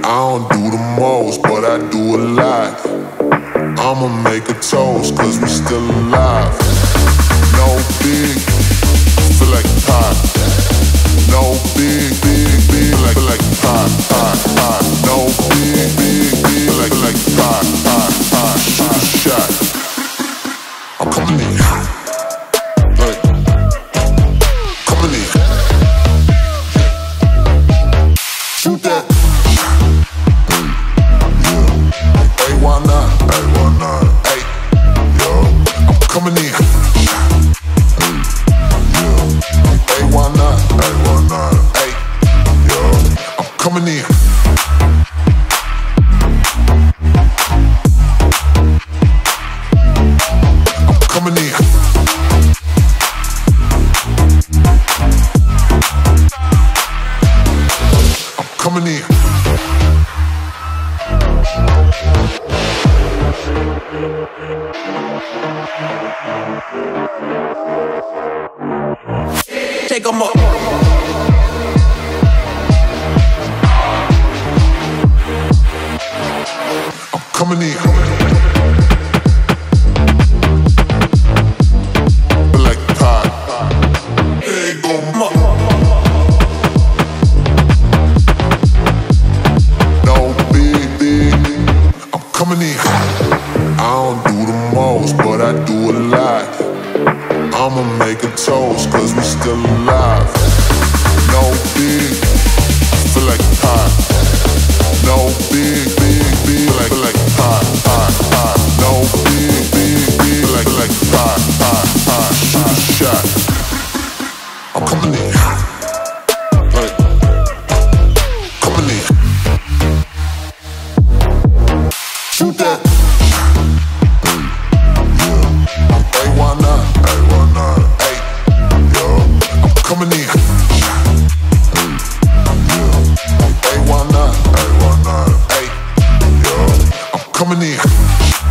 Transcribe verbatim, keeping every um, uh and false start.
don't do the most, but I do a lot. I'ma make a toast, cause we still alive. No big, feel like pop. No big, big, big, like, like pop, pop, pop. No big, big, big, like, like pop, pop, pop. Shoot a shot. I'm coming in. Like, coming in. Shoot that. Hey, why not? Hey, why not? Hey, yo, I'm coming in. Hey, why not? Hey, why not? Hey, yo, I'm coming in. I'm coming in. I'm coming in. Take them up. I'm coming in. Like pop. Hey, go up. No big, big. I'm coming in. I don't do the most, but I do a lot. I'ma make a toast, cause we still alive. No big, feel like pop. No big, big, big, like, like pop, pop, pop. No big, big, big, like, like pop, pop, pop. Shoot a shot. I'm coming in. Like, coming in. Shoot that. Hey, why not? Hey, why not? Hey, yo, I'm coming in. Hey, why not? Hey, why not? Hey, yo, I'm coming in.